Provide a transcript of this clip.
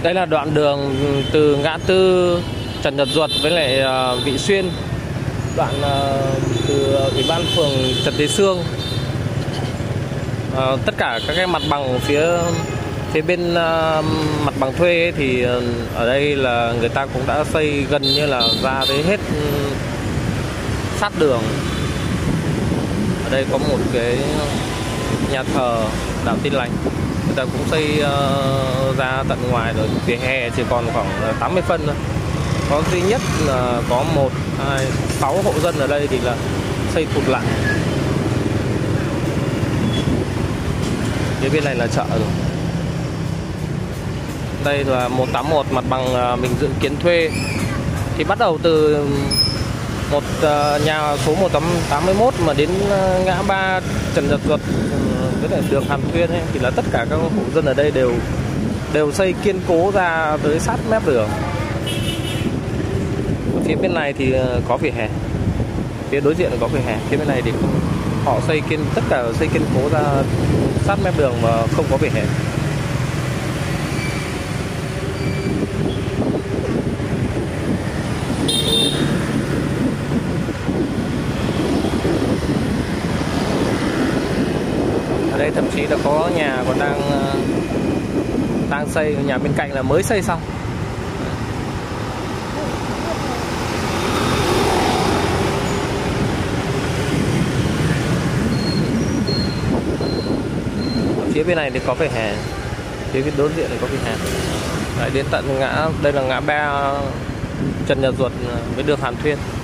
Đây là đoạn đường từ ngã tư Trần Nhật Duật với lại Vị Xuyên, đoạn từ Ủy ban phường Trần Tế Xương. Tất cả các cái mặt bằng phía bên mặt bằng thuê ấy, thì ở đây là người ta cũng đã xây gần như là ra tới hết sát đường. Ở đây có một cái nhà thờ Đạo Tin Lành, người ta cũng xây ra tận ngoài rồi, vỉa hè chỉ còn khoảng 80 phân thôi. Có duy nhất là có 1, 2, 6 hộ dân ở đây thì là xây thụt lại. Phía bên này là chợ rồi. Đây là 181 mặt bằng mình dự kiến thuê. Thì bắt đầu từ nhà số 181 mà đến ngã ba Trần Nhật Duật với lại đường Hàm Thuyên ấy, thì là tất cả các hộ dân ở đây đều xây kiên cố ra tới sát mép đường. Phía bên này thì có vỉa hè, phía đối diện là có vỉa hè. Phía bên này thì họ tất cả xây kiên cố ra sát mép đường và không có vỉa hè. Ở đây thậm chí là có nhà còn đang xây, nhà bên cạnh là mới xây xong. Phía bên này thì có vỉa hè, phía bên đối diện thì có vỉa hè. Đấy, đến tận đây là ngã ba Trần Nhật Duật với đường Hàm Thuyên.